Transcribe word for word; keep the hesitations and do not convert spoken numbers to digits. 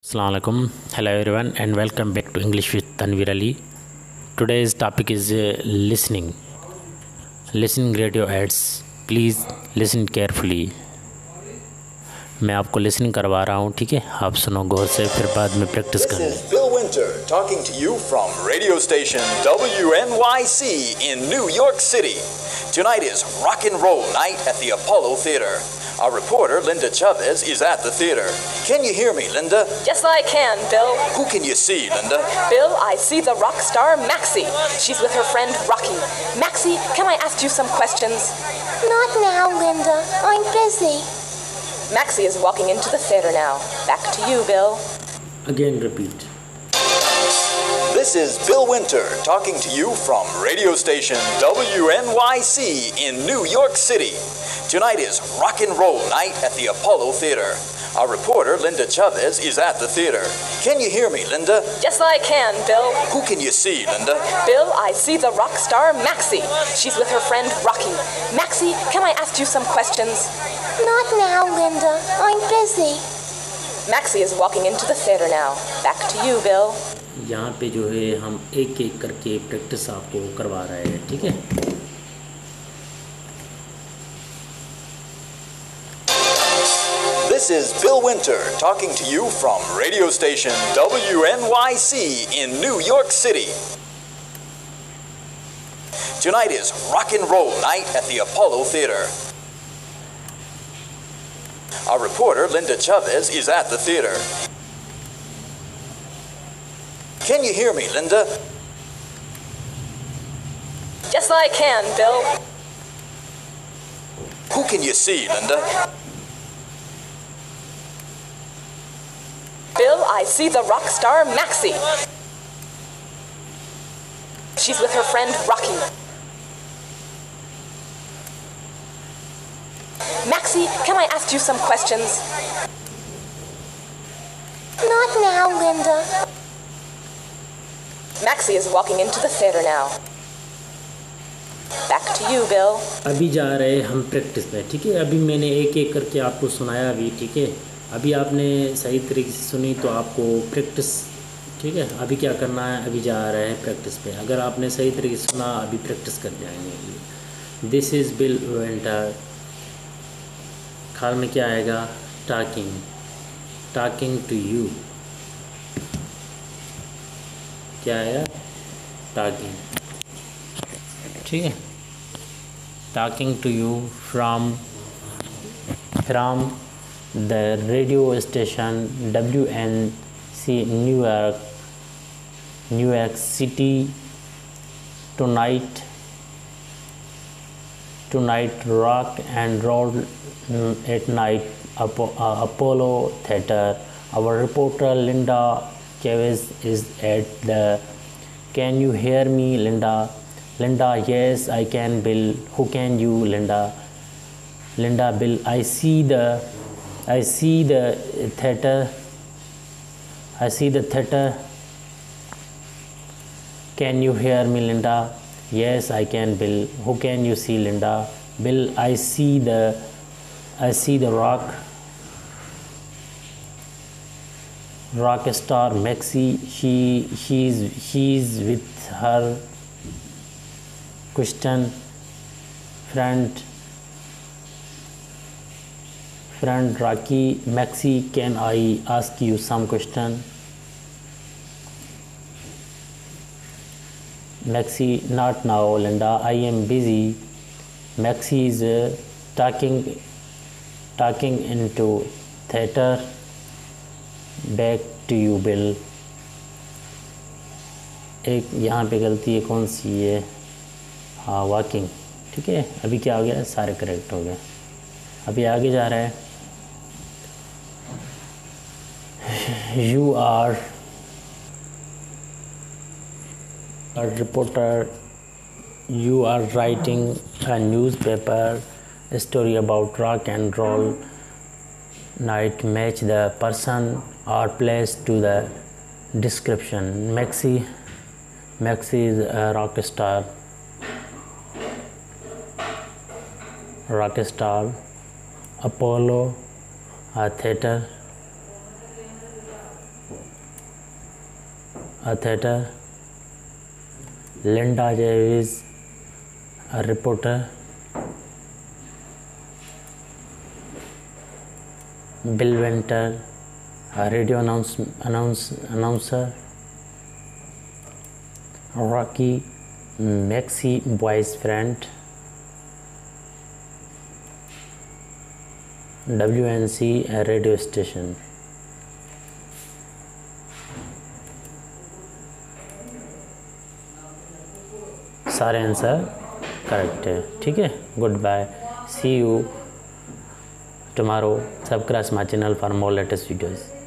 Assalamu alaikum. Hello everyone and welcome back to English with Tanveer Ali. Today's topic is uh, listening. Listening radio ads. Please listen carefully. मैं आपको listening करवा रहा हूँ, ठीक है? आप सुनो गौर से, फिर बाद में प्रैक्टिस करना। This is Bill Winter talking to you from radio station W N Y C in New York City. Tonight is rock and roll night at the Apollo Theater. Our reporter, Linda Chavez, is at the theater. Can you hear me, Linda? Yes, I can, Bill. Who can you see, Linda? Bill, I see the rock star Maxie. She's with her friend Rocky. Maxie, can I ask you some questions? Not now, Linda. I'm busy. Maxie is walking into the theater now. Back to you, Bill. Again repeat. This is Bill Winter talking to you from radio station W N Y C in New York City. Tonight is rock and roll night at the Apollo Theater. Our reporter, Linda Chavez, is at the theater. Can you hear me, Linda? Yes, I can, Bill. Who can you see, Linda? Bill, I see the rock star Maxie. She's with her friend Rocky. Maxie, can I ask you some questions? Not now, Linda. I'm busy. Maxie is walking into the theater now. Back to you, Bill. यहाँ पे जो है हम एक एक करके practice आपको करवा रहे हैं, ठीक है? This is Bill Winter talking to you from radio station W N Y C in New York City. Tonight is rock and roll night at the Apollo Theater. Our reporter, Linda Chavez, is at the theater. Can you hear me, Linda? Yes, I can, Bill. Who can you see, Linda? Bill, I see the rock star Maxie. She's with her friend Rocky. Maxie, can I ask you some questions? Not now, Linda. Maxie is walking into the theater now. Back to you, Bill. अभी जा रहे हैं हम practice में, ठीक है? अभी मैंने एक एक करके आपको सुनाया भी, ठीक है? अभी आपने सही तरीके से सुनी तो आपको प्रैक्टिस, ठीक है? अभी क्या करना है, अभी जा रहे हैं प्रैक्टिस पे। अगर आपने सही तरीके से सुना, अभी प्रैक्टिस कर जाएंगे। This is Bill Winter. खाल में क्या आएगा? Talking, talking to you. क्या आया? टॉकिंग, ठीक है? Talking to you from from the radio station W N C New York New York city. Tonight tonight rock and roll at night Apo, uh, Apollo Theater. Our reporter Linda Chavez is at the. Can you hear me, Linda? Linda, yes, I can, Bill. Who can you, Linda? Linda, Bill, I see the, I see the theater. I see the theater. Can you hear me, Linda? Yes, I can, Bill. Who can you see, Linda? Bill, I see the, I see the rock, rock star Maxie. She, she's, she's with her question friend, friend Rocky. Maxie, can I ask you some question? Maxie, not now, Linda. I am busy. Maxie is uh, talking, talking into theater. Back to you, Bill. एक यहाँ पे गलती है, कौन सी है? हाँ, walking, ठीक है? अभी क्या हो गया? सारे करेक्ट हो गए। अभी आगे जा रहा है। You are a reporter, you are writing a newspaper story about rock and roll night. Match the person or place to the description. Maxie, Maxie is a rock star, rock star. Apollo a theater. a theater, Linda Javis, a reporter, Bill Winter, a radio announce, announce, announcer, Rocky, Maxie boy's friend, W N C, a radio station. सारे answer correct है, ठीक है। Good bye, see you tomorrow. Subscribe my channel for more latest videos.